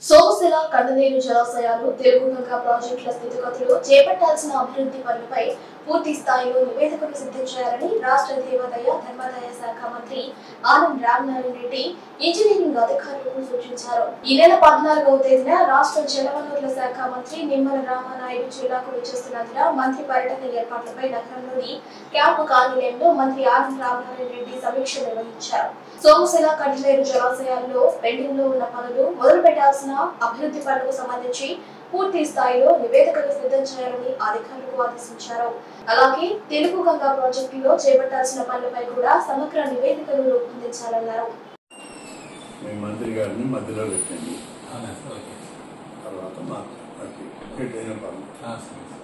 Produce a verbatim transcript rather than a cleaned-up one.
సోమశిల కండలేరు జలాశయాలు తెలుగుగంగ ప్రాజెక్టుల స్థితిగతులు చేపట్టాల్సిన అభివృద్ధి పనులపై పూర్తి స్థాయిలో నివేదికలు సిద్ధం చేయాలని రాష్ట్ర దేవాదాయ ధర్మాదాయ శాఖ మంత్రి ఆనం రామనారాయణ రెడ్డి ఇంజనీరింగ్ అధికారులకు సూచించారు. ఈ నెల పద్నాలుగవ తేదీన రాష్ట్ర జలవనరుల శాఖ మంత్రి నిమ్మల రామానాయుడు జిల్లాకు విచ్చేస్తున్నందున మంత్రి పర్యటన ఏర్పాట్లపై నగరంలోని క్యాంపు కార్యాలయంలో మంత్రి ఆనం రామనారాయణ రెడ్డి సమీక్ష నిర్వహించారు. సోమశిల కండలేరు జలాశయాల్లో పెండింగ్ లో ఉన్న పనులు మొదలు పెట్టాల్సిన అభివృద్ధి పనులకు సంబంధించి పూర్తి స్థాయిలో నివేదికలు సిద్ధం చేయాలని అధికారులకు ఆదేశించారు. అలాగే తెలుగు గంగా ప్రాజెక్టులో చేపట్టాల్సిన పనులపై కూడా సమగ్ర నివేదికలు రూపొందించాలన్నారు. మంత్రి గారిని మధ్యలో పెట్టండి, తర్వాత మాట్లాడండి.